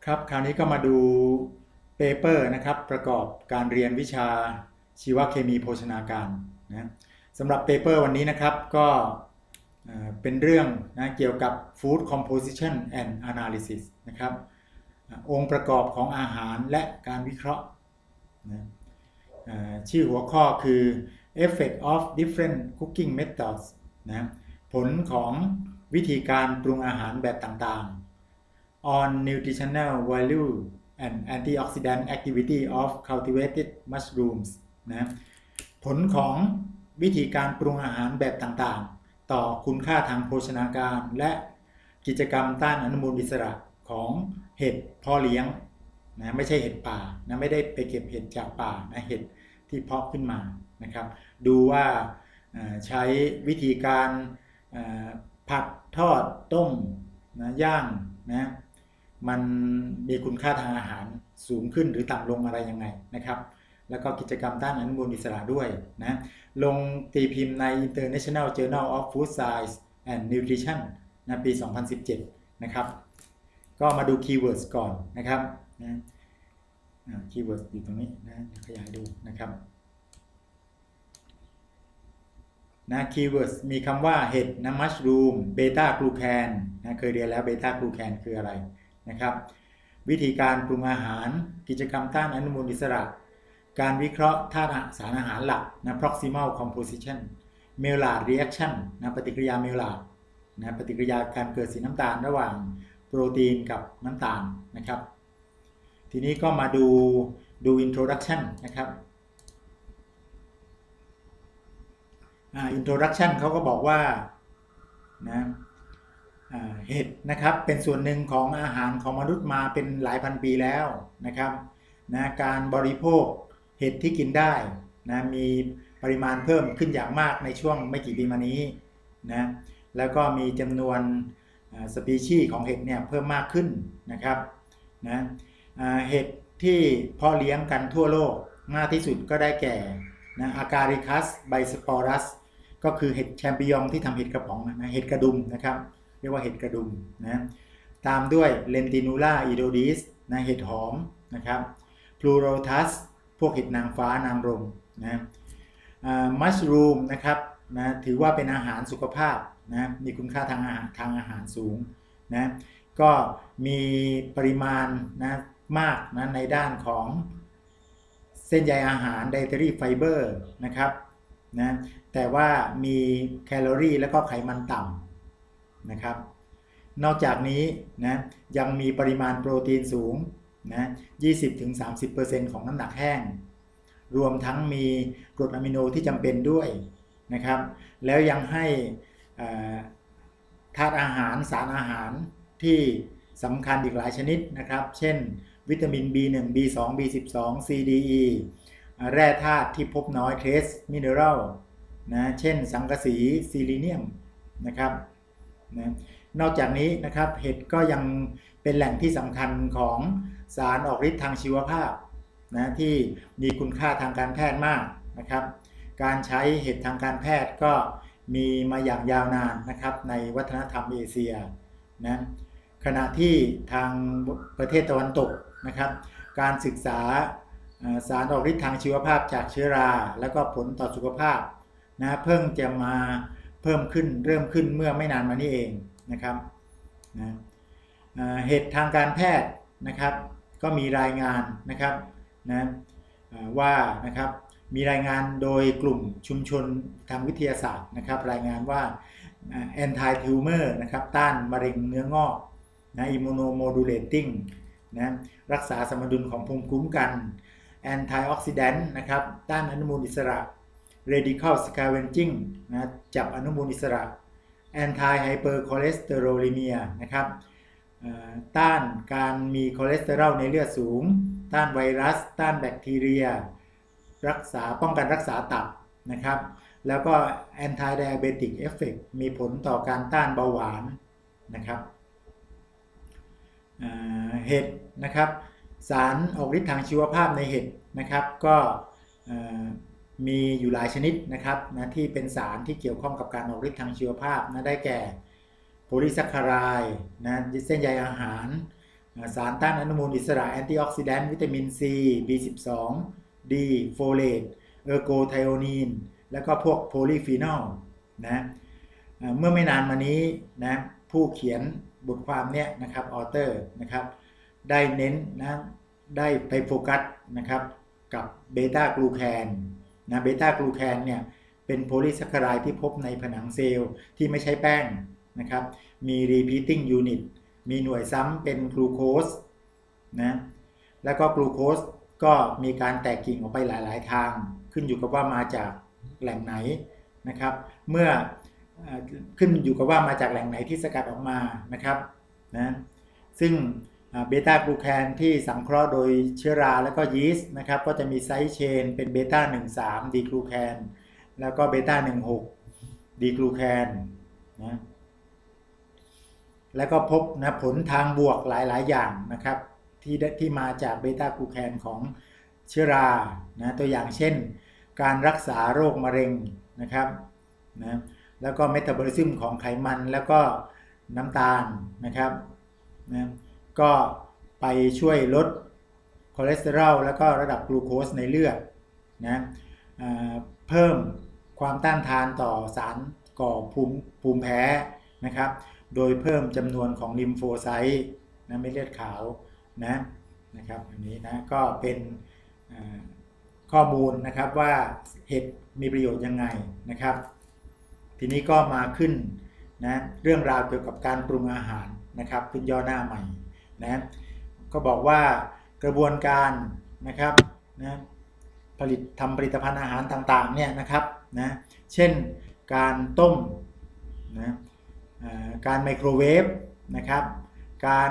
ครับคราวนี้ก็มาดูเปเปอร์นะครับประกอบการเรียนวิชาชีวเคมีโภชนาการนะสำหรับเปเปอร์วันนี้นะครับก็เป็นเรื่องนะเกี่ยวกับ Food Composition and Analysis นะครับองค์ประกอบของอาหารและการวิเคราะห์นะชื่อหัวข้อคือ Effect of Different Cooking Methods นะผลของวิธีการปรุงอาหารแบบต่างๆ on nutritional value and antioxidant activity of cultivated mushrooms นะผลของวิธีการปรุงอาหารแบบต่างๆต่อคุณค่าทางโภชนาการและกิจกรรมต้านอนุมูลอิสระของเห็ดเพาะเลี้ยงนะไม่ใช่เห็ดป่านะไม่ได้ไปเก็บเห็ดจากป่านะเห็ดที่เพาะขึ้นมานะครับดูว่าใช้วิธีการผัดทอดต้มนะย่างนะมันมีคุณค่าทางอาหารสูงขึ้นหรือต่ำลงอะไรยังไงนะครับแล้วก็กิจกรรมต้านอนุมูลอิสระด้วยนะลงตีพิมพ์ใน International Journal of Food Science and Nutrition นะปี 2017 นะครับก็มาดูคีย์เวิร์ดก่อนนะครับนะคีย์เวิร์ดอยู่ตรงนี้นะขยายดูนะครับนะคีย์เวิร์ดมีคำว่าเห็ดนะมัชรูมเบต้ากลูแคนนะเคยเรียนแล้วเบต้ากลูแคนคืออะไรนะครับวิธีการปรุงอาหารกิจกรรมต้านอนุมูลอิสระการวิเคราะห์ธาตุสารอาหารหลักนะ proximal composition Maillard reaction นะปฏิกิริยา Maillard นะปฏิกิริยาการเกิดสีน้ำตาลระหว่างโปรตีนกับน้ำตาลนะครับทีนี้ก็มาดู introduction นะครับintroduction เขาก็บอกว่านะเห็ดนะครับเป็นส่วนหนึ่งของอาหารของมนุษย์มาเป็นหลายพันปีแล้วนะครับนะการบริโภคเห็ดที่กินได้นะมีปริมาณเพิ่มขึ้นอย่างมากในช่วงไม่กี่ปีมานี้นะแล้วก็มีจำนวนสปีชีส์ของเห็ดเนี่ยเพิ่มมากขึ้นนะครับนะเห็ดที่เพาะเลี้ยงกันทั่วโลกมากที่สุดก็ได้แก่นะอาการิคัสไบสปอรัสก็คือเห็ดแชมปิญองที่ทำเห็ดกระป๋องนะเห็ดกระดุมนะครับเรียกว่าเห็ดกระดุมนะตามด้วยเลนตินูล่าอีโดดิสนะเห็ดหอมนะครับพลูโรทัสพวกเห็ดนางฟ้านางรมนะมัชรูมนะครับนะถือว่าเป็นอาหารสุขภาพนะมีคุณค่าทางอาหารสูงนะก็มีปริมาณนะมากนะในด้านของเส้นใยอาหาร dietary fiber นะครับนะแต่ว่ามีแคลอรี่และก็ไขมันต่ำนะครับนอกจากนี้นะยังมีปริมาณโปรตีนสูงนะ 20-30% ของน้ำหนักแห้งรวมทั้งมีกรดอะมิโนที่จำเป็นด้วยนะครับแล้วยังให้ธาตุอาหารสารอาหารที่สำคัญอีกหลายชนิดนะครับเช่นวิตามิน B1 B2 B12 C D E แร่ธาตุที่พบน้อย Trace Mineral นะเช่นสังกะสีซิลิเนียมนะครับนะนอกจากนี้นะครับเห็ดก็ยังเป็นแหล่งที่สำคัญของสารออกฤทธิ์ทางชีวภาพนะที่มีคุณค่าทางการแพทย์มากนะครับการใช้เห็ดทางการแพทย์ก็มีมาอย่างยาวนานนะครับในวัฒนธรรมเอเชียนะขณะที่ทางประเทศตะวันตกนะครับการศึกษาสารออกฤทธิ์ทางชีวภาพจากเชื้อราแล้วก็ผลต่อสุขภาพนะเพิ่งจะมาเริ่มขึ้นเมื่อไม่นานมานี้เองนะครับนะเห็ดทางการแพทย์นะครับก็มีรายงานนะครับนะว่านะครับมีรายงานโดยกลุ่มชุมชนทางวิทยาศาสตร์นะครับรายงานว่า anti tumor นะครับต้านมะเร็งเนื้องอกนะ immunomodulating นะรักษาสมดุลของภูมิคุ้มกัน antioxidant นะครับต้านอนุมูลอิสระ radical scavenging นะจับอนุมูลอิสระ anti hypercholesterolemia นะครับต้านการมีคอเลสเตอรอลในเลือดสูงต้านไวรัสต้านแบคทีเรียป้องกันรักษาตับนะครับแล้วก็ anti diabetic effect มีผลต่อการต้านเบาหวานนะครับเห็ดนะครับสารออกฤทธิ์ทางชีวภาพในเห็ดนะครับก็มีอยู่หลายชนิดนะครับนะที่เป็นสารที่เกี่ยวข้องกับการออกฤทธิ์ทางชีวภาพนะได้แก่โพลีแซคคารายด์นะเส้นใยอาหารสารต้านอนุมูลอิสระแอนตี้ออกซิแดนต์วิตามิน C B12 D โฟเลตเออร์โกไทโอนีนแล้วก็พวกโพลีฟีนอลนะเมื่อไม่นานมานี้นะผู้เขียนบทความเนี้ยนะครับออเตอร์นะครับได้เน้นนะได้ไปโฟกัสนะครับกับเบต้ากลูแคนนะเบต้ากลูแคนเนี่ยเป็นโพลีแซคคาไรด์ที่พบในผนังเซลล์ที่ไม่ใช่แป้งนะครับมี repeating unit มีหน่วยซ้ำเป็นกลูโคสนะแล้วก็กลูโคสก็มีการแตกกิ่งออกไปหลายๆทางขึ้นอยู่กับว่ามาจากแหล่งไหนนะครับเมื่อขึ้นอยู่กับว่ามาจากแหล่งไหนที่สกัดออกมานะครับนะซึ่งเบต้ากลูแคนที่สังเคราะห์โดยเชื้อราและก็ยีสต์นะครับก็จะมีไซด์เชนเป็นเบต้า13ดีกลูแคนแล้วก็เบต้า16ดีกลูแคนนะแล้วก็พบนะผลทางบวกหลายๆอย่างนะครับที่มาจากเบต้ากลูแคนของเชื้อรานะตัวอย่างเช่นการรักษาโรคมะเร็งนะครับนะแล้วก็เมตาบอลิซึมของไขมันแล้วก็น้ำตาลนะครับนะก็ไปช่วยลดคอเลสเตอรอลแล้วก็ระดับกลูโคสในเลือดนะเพิ่มความต้านทานต่อสารก่อภูมิแพ้นะครับโดยเพิ่มจำนวนของลิมโฟไซต์นะเม็ดเลือดขาวนะครับอันนี้นะก็เป็นข้อมูลนะครับว่าเห็ดมีประโยชน์ยังไงนะครับทีนี้ก็มาขึ้นนะเรื่องราวเกี่ยวกับการปรุงอาหารนะครับขึ้นย่อหน้าใหม่นะก็บอกว่ากระบวนการนะครับนะทำผลิตภัณฑ์อาหารต่างๆเนี่ยนะครับนะเช่นการต้มนะการไมโครเวฟนะครับการ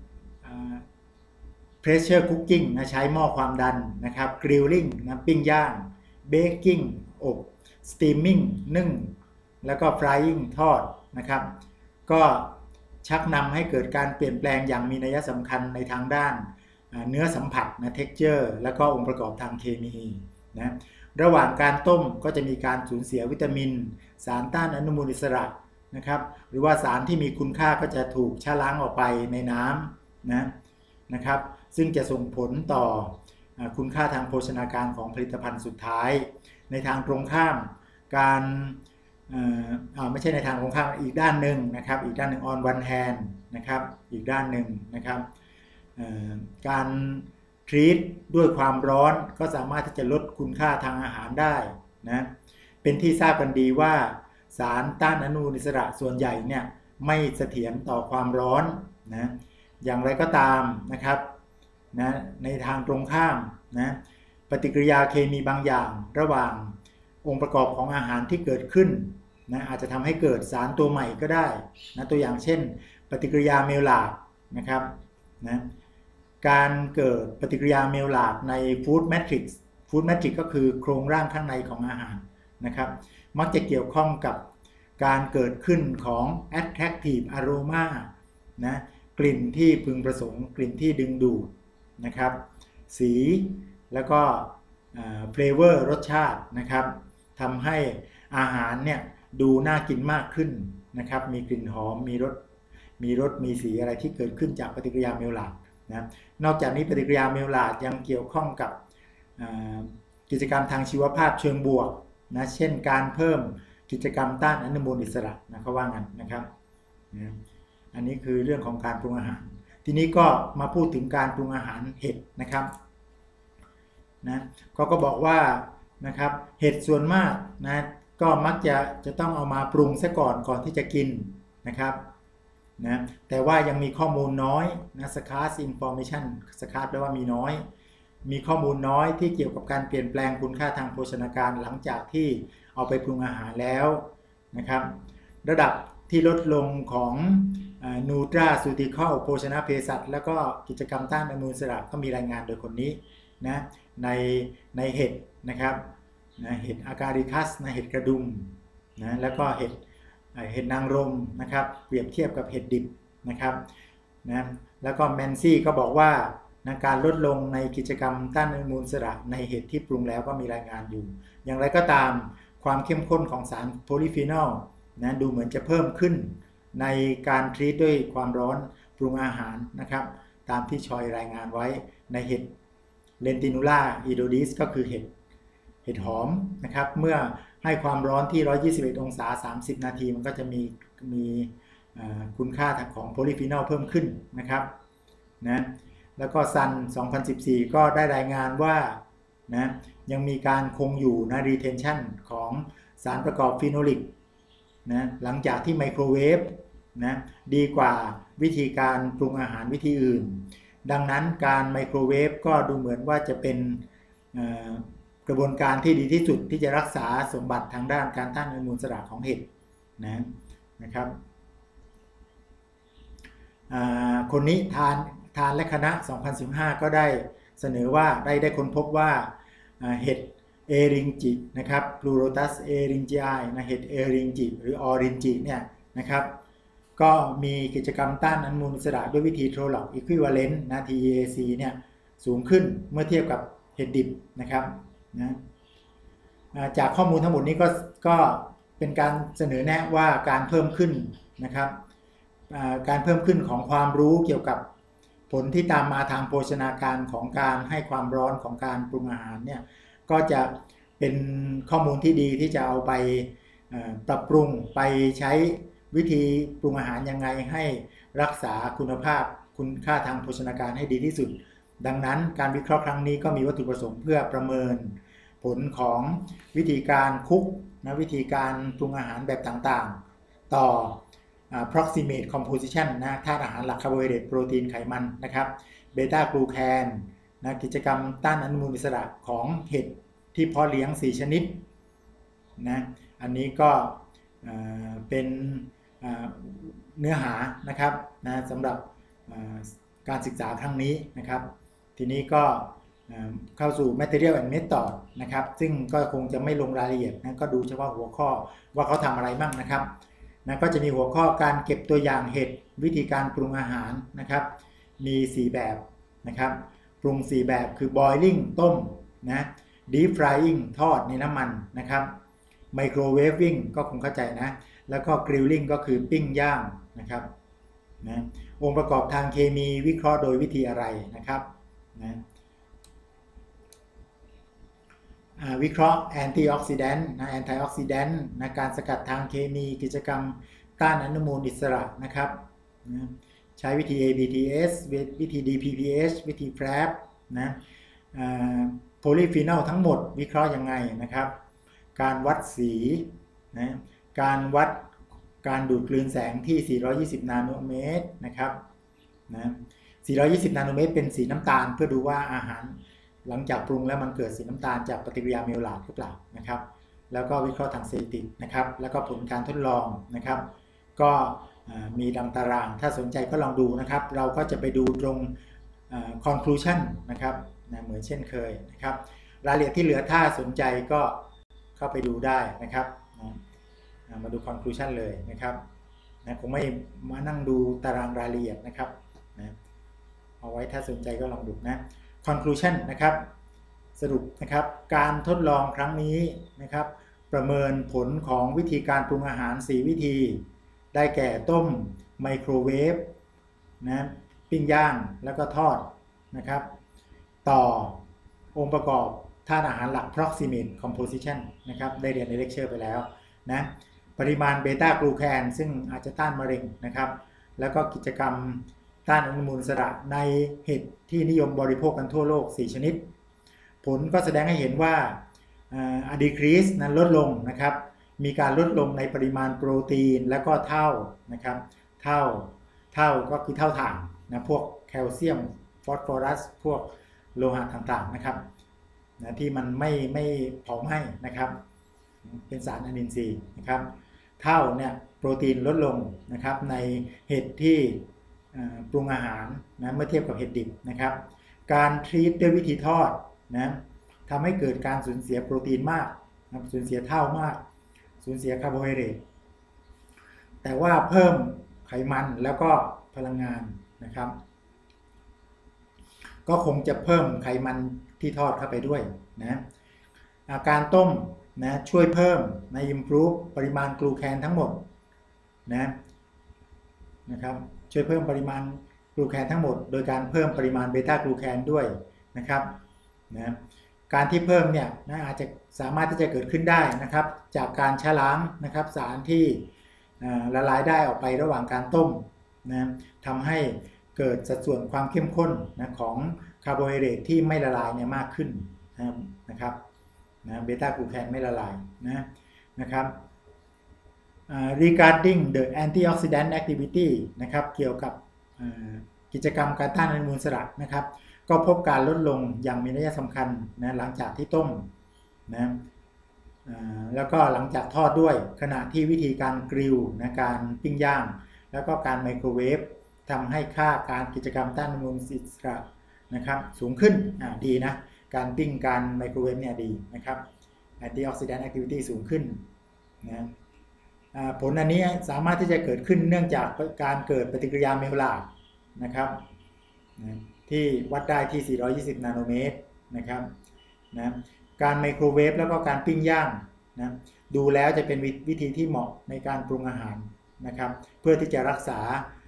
pressure cooking นะใช้หม้อความดันนะครับ grilling นะปิ้งย่าง baking อบ steaming นึ่งแล้วก็ frying ทอดนะครับก็ชักนำให้เกิดการเปลี่ยนแปลงอย่างมีนัยสำคัญในทางด้านเนื้อสัมผัสนะ texture แล้วก็องค์ประกอบทางเคมีนะระหว่างการต้มก็จะมีการสูญเสียวิตามินสารต้านอนุมูลอิสระนะครับหรือว่าสารที่มีคุณค่าก็จะถูกชะล้างออกไปในน้ำนะครับซึ่งจะส่งผลต่อคุณค่าทางโภชนาการของผลิตภัณฑ์สุดท้ายในทางตรงข้ามการไม่ใช่ในทางตรงข้ามอีกด้านหนึ่งนะครับอีกด้านหนึ่ง on one hand นะครับอีกด้านหนึ่งนะครับการทรีตด้วยความร้อนก็สามารถที่จะลดคุณค่าทางอาหารได้นะเป็นที่ทราบกันดีว่าสารต้านอนุมูลอิสระส่วนใหญ่เนี่ยไม่เสถียรต่อความร้อนนะอย่างไรก็ตามนะครับนะในทางตรงข้ามนะปฏิกิริยาเคมีบางอย่างระหว่างองค์ประกอบของอาหารที่เกิดขึ้นนะอาจจะทำให้เกิดสารตัวใหม่ก็ได้นะตัวอย่างเช่นปฏิกิริยาเมลลาร์ดนะครับนะการเกิดปฏิกิริยาเมลลาร์ดในฟู้ดแมทริกซ์ก็คือโครงร่างข้างในของอาหารนะครับมักจะเกี่ยวข้องกับการเกิดขึ้นของ attractive aroma นะกลิ่นที่พึงประสงค์กลิ่นที่ดึงดูดนะครับสีแล้วก็flavor รสชาตินะครับทำให้อาหารเนี่ยดูน่ากินมากขึ้นนะครับมีกลิ่นหอมมีรสมีสีอะไรที่เกิดขึ้นจากปฏิกิริยาเมลลาร์ดนะนอกจากนี้ปฏิกิริยาเมลลาร์ดยังเกี่ยวข้องกับกิจกรรมทางชีวภาพเชิงบวกนะเช่นการเพิ่มกิจกรรมต้านอนุมูลอิสระนะเขาว่างั้นนะครับอันนี้คือเรื่องของการปรุงอาหารทีนี้ก็มาพูดถึงการปรุงอาหารเห็ดนะครับนะก็บอกว่านะครับเห็ดส่วนมากนะก็มักจะต้องเอามาปรุงซะก่อนที่จะกินนะครับนะแต่ว่ายังมีข้อมูลน้อยนะ scarce information scarce แปลว่ามีน้อยมีข้อมูลน้อยที่เกี่ยวกับการเปลี่ยนแปลงคุณค่าทางโภชนาการหลังจากที่เอาไปปรุงอาหารแล้วนะครับระดับที่ลดลงของนูตราซูติคอลโภชนาเภสัชแล้วก็กิจกรรมต้านอนุมูลอิสระก็มีรายงานโดยคนนี้นะในเห็ดนะครับนะเห็ดอาการิคัสนะเห็ดกระดุมนะแล้วก็เห็ดนางรมนะครับเปรียบเทียบกับเห็ดดิบนะครับนะแล้วก็แมนซี่ก็บอกว่าการลดลงในกิจกรรมต้านอนุมูลอิสระในเห็ดที่ปรุงแล้วก็มีรายงานอยู่อย่างไรก็ตามความเข้มข้นของสารโพลีฟีนอลนะดูเหมือนจะเพิ่มขึ้นในการทรีตด้วยความร้อนปรุงอาหารนะครับตามที่ชอยรายงานไว้ในเห็ดเลนตินูล่าอีโดดิสก็คือเห็ดหอมนะครับเมื่อให้ความร้อนที่121องศา30นาทีมันก็จะมีคุณค่าของโพลีฟีนอลเพิ่มขึ้นนะครับนะแล้วก็ซัน2014ก็ได้รายงานว่านะยังมีการคงอยู่นะ retention ของสารประกอบฟีโนลิกนะหลังจากที่ไมโครเวฟนะดีกว่าวิธีการปรุงอาหารวิธีอื่นดังนั้นการไมโครเวฟก็ดูเหมือนว่าจะเป็นกระบวนการที่ดีที่สุดที่จะรักษาสมบัติทางด้านการต้านอนุมูลอิสระของเห็ดนะครับคนนี้ทานและคณะ2015ก็ได้เสนอว่าได้ค้นพบว่าเห็ดเอริงจินะครับ Pleurotus eringii นะเห็ดเอริงจิหรือออรินจิเนี่ยนะครับก็มีกิจกรรมต้านอนุมูลอิสระด้วยวิธีโทรล็อกอีควิวาเลนต์นะ TEAC เนี่ยสูงขึ้นเมื่อเทียบกับเห็ดดิบนะครับนะจากข้อมูลทั้งหมดนี้ก็เป็นการเสนอแนะว่าการเพิ่มขึ้นนะครับการเพิ่มขึ้นของความรู้เกี่ยวกับผลที่ตามมาทางโภชนาการของการให้ความร้อนของการปรุงอาหารเนี่ยก็จะเป็นข้อมูลที่ดีที่จะเอาไปปรับปรุงไปใช้วิธีปรุงอาหารยังไงให้รักษาคุณภาพคุณค่าทางโภชนาการให้ดีที่สุดดังนั้นการวิเคราะห์ครั้งนี้ก็มีวัตถุประสงค์เพื่อประเมินผลของวิธีการคุกนะวิธีการปรุงอาหารแบบต่างๆต่อproximate composition นะธาตุอาหารหลักคาร์โบไฮเดรตโปรตีนไขมันนะครับเบต้ากลูแคนนะกิจกรรมต้านอนุมูลอิสระของเห็ดที่เพาะเลี้ยง4ชนิดนะอันนี้ก็เป็นเนื้อหานะครับนะสำหรับการศึกษาครั้งนี้นะครับทีนี้ก็เข้าสู่ material and method นะครับซึ่งก็คงจะไม่ลงรายละเอียดนะก็ดูเฉพาะหัวข้อว่าเขาทำอะไรบ้างนะครับนะก็จะมีหัวข้อการเก็บตัวอย่างเห็ดวิธีการปรุงอาหารนะครับมี4แบบนะครับปรุง4แบบคือ boiling ต้มนะ deep frying ทอดในน้ำมันนะครับ microwaving ก็คงเข้าใจนะแล้วก็ grilling ก็คือปิ้งย่างนะครับนะองค์ประกอบทางเคมีวิเคราะห์โดยวิธีอะไรนะครับนะวิเคราะห์แอนตี้ออกซิแดนต์นะแอนตี้ออกซิแดนต์นะการสกัดทางเคมีกิจกรรมต้านอนุมูลอิสระนะครับนะใช้วิธี ABTS วิธี DPPH วิธี PrEP นะโพลีฟีนอลทั้งหมดวิเคราะห์ยังไงนะครับการวัดสีนะการวัดการดูดกลืนแสงที่420นาโนเมตรนะครับนะ420นาโนเมตรเป็นสีน้ำตาลเพื่อดูว่าอาหารหลังจากปรุงแล้วมันเกิดสีน้ำตาลจากปฏิกิริยาเมลลาร์ดหรือเปล่านะครับแล้วก็วิเคราะห์ทางสถิตินะครับแล้วก็ผลการทดลองนะครับก็มีดังตารางถ้าสนใจก็ลองดูนะครับเราก็จะไปดูตรง conclusion นะครับนะเหมือนเช่นเคยนะครับรายละเอียดที่เหลือถ้าสนใจก็เข้าไปดูได้นะครับมาดู conclusion เลยนะครับนะคงไม่มานั่งดูตารางรายละเอียดนะครับนะเอาไว้ถ้าสนใจก็ลองดูนะ conclusion นะครับสรุปนะครับการทดลองครั้งนี้นะครับประเมินผลของวิธีการปรุงอาหาร4วิธีได้แก่ต้มไมโครเวฟนะปิ้งย่างแล้วก็ทอดนะครับต่อองค์ประกอบธาตุอาหารหลัก proximate composition นะครับได้เรียนในเลคเชอร์ไปแล้วนะปริมาณเบต้ากลูแคนซึ่งอาจจะต้านมะเร็งนะครับแล้วก็กิจกรรมต้านอนุมูลอิสระในเห็ดที่นิยมบริโภคกันทั่วโลก4ชนิดผลก็แสดงให้เห็นว่าdecrease นั้นลดลงนะครับมีการลดลงในปริมาณโปรตีนและก็เท่านะครับเท่าก็คือเท่าถ่านนะพวกแคลเซียมฟอสฟอรัสพวกโลหะต่างๆนะครับนะที่มันไม่เผาไหม้นะครับเป็นสารอนินทรีย์นะครับเท่าเนี่ยโปรตีนลดลงนะครับในเห็ดที่ปรุงอาหารนะเมื่อเทียบกับเห็ดดิบนะครับการทรีตด้วยวิธีทอดนะทำให้เกิดการสูญเสียโปรตีนมากนะสูญเสียเท่ามากสูญเสียคาร์โบไฮเดรตแต่ว่าเพิ่มไขมันแล้วก็พลังงานนะครับก็คงจะเพิ่มไขมันที่ทอดเข้าไปด้วยนะการต้มนะช่วยเพิ่มใน improve ปริมาณกลูแคนทั้งหมดนะครับช่วยเพิ่มปริมาณกลูแคนทั้งหมดโดยการเพิ่มปริมาณเบต้ากลูแคนด้วยนะครับนะการที่เพิ่มเนี่ยนะอาจจะสามารถที่จะเกิดขึ้นได้นะครับจากการชะล้างนะครับสารที่ละลายได้ออกไประหว่างการต้มนะทำให้เกิดสัดส่วนความเข้มข้นนะของคาร์โบไฮเดรตที่ไม่ละลายเนี่ยมากขึ้นนะครับนะเบต้ากลูแคนไม่ละลายนะครับregarding the antioxidant activity นะครับเกี่ยวกับกิจกรรมการต้านอนุมูลอิสระนะครับก็พบการลดลงอย่างมีนัยสำคัญนะหลังจากที่ต้มนะแล้วก็หลังจากทอดด้วยขณะที่วิธีการกริลนะการปิ้งย่างแล้วก็การไมโครเวฟทำให้ค่าการกิจกรรมต้านอนุมูลอิสระนะครับสูงขึ้นดีนะการปิ้งการไมโครเวฟเนี่ยดีนะครับ antioxidant activity สูงขึ้นนะผลอันนี้สามารถที่จะเกิดขึ้นเนื่องจากการเกิดปฏิกิริยาเมลลาร์ดนะครับที่วัดได้ที่ 420 นาโนเมตรนะครับนะการไมโครเวฟแล้วก็การปิ้งย่างนะดูแล้วจะเป็นวิธีที่เหมาะในการปรุงอาหารนะครับเพื่อที่จะรักษา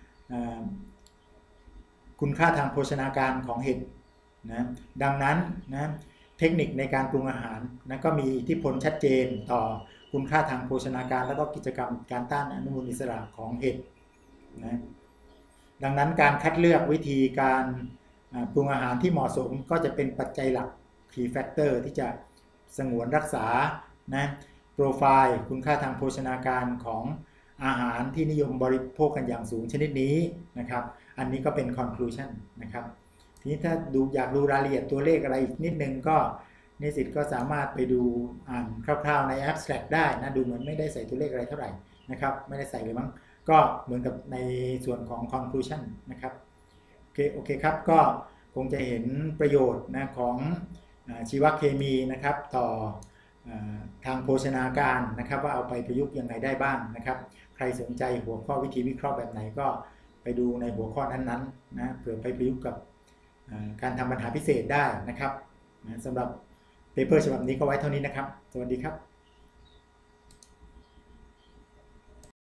คุณค่าทางโภชนาการของเห็ดนะดังนั้นนะเทคนิคในการปรุงอาหารนะก็มีอิทธิพลชัดเจนต่อคุณค่าทางโภชนาการและก็กิจกรรมการต้านอนุมูลอิสระของเห็ดนะดังนั้นการคัดเลือกวิธีการปรุงอาหารที่เหมาะสมก็จะเป็นปัจจัยหลัก key factor ที่จะสงวนรักษานะโปรไฟล์คุณค่าทางโภชนาการของอาหารที่นิยมบริโภคกันอย่างสูงชนิดนี้นะครับอันนี้ก็เป็น conclusion นะครับทีนี้ถ้าอยากดูรายละเอียดตัวเลขอะไรอีกนิดนึงก็นิสิตก็สามารถไปดูอ่านคร่าวๆใน abstract ได้นะดูเหมือนไม่ได้ใส่ตัวเลขอะไรเท่าไหร่นะครับไม่ได้ใส่เลยมั้งก็เหมือนกับในส่วนของ conclusion นะครับโอเคครับก็คงจะเห็นประโยชน์นะของชีวเคมีนะครับต่อทางโภชนาการนะครับว่าเอาไปประยุกต์ยังไงได้บ้างนะครับใครสนใจหัวข้อวิธีวิเคราะห์แบบไหนก็ไปดูในหัวข้อนั้นๆนะเผื่อไปประยุกต์กับการทำปัญหาพิเศษได้นะครับสำหรับเปเปอร์ฉบับนี้ก็ไว้เท่านี้นะครับสวัสดีครับ